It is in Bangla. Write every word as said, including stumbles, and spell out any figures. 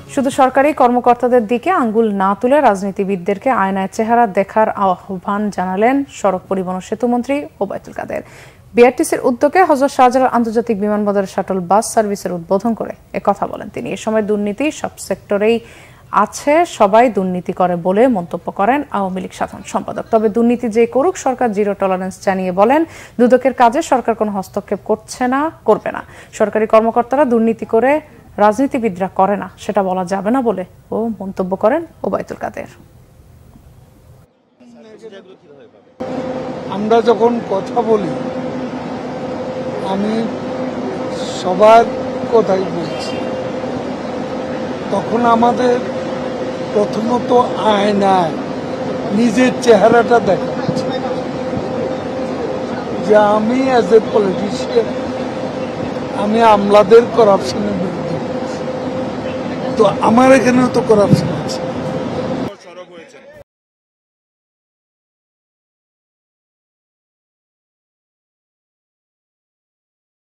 শুধু সরকারি কর্মকর্তাদের দিকে আঙ্গুল না তুলে রাজনীতিবিদদেরকে আয়নায় চেহারা দেখার আহ্বান জানালেন সড়ক পরিবহন ও সেতুমন্ত্রী ওবায়দুল কাদের। বিআরটিসির উদ্যোগে হযরত শাহজালাল আন্তর্জাতিক বিমানবন্দরের শাটল বাস সার্ভিসের উদ্বোধন করে একথা বলেন তিনি। এ সময় দুর্নীতি সব সেক্টরেই আছে, সবাই দুর্নীতি করে বলে মন্তব্য করেন আওয়ামী লীগ সাধারণ সম্পাদক। তবে দুর্নীতি যে করুক সরকার জিরো টলারেন্স জানিয়ে বলেন, দুদকের কাজে সরকার কোনো হস্তক্ষেপ করছে না, করবে না। সরকারি কর্মকর্তারা দুর্নীতি করে রাজনীতিবিদরা করে না সেটা বলা যাবে না বলে ও মন্তব্য করেন ওবায়দুল কাদের। আমরা যখন কথা বলি আমি সবার কথাই বলছি, তখন আমাদের প্রথমত আয়নায় নিজের চেহারাটা দেখা যাচ্ছে যে আমি অ্যাজ এ পলিটিশিয়ান আমি আমলাদের করাপশনের বিরুদ্ধে, তো আমার এখানেও তো করাপশন আছে।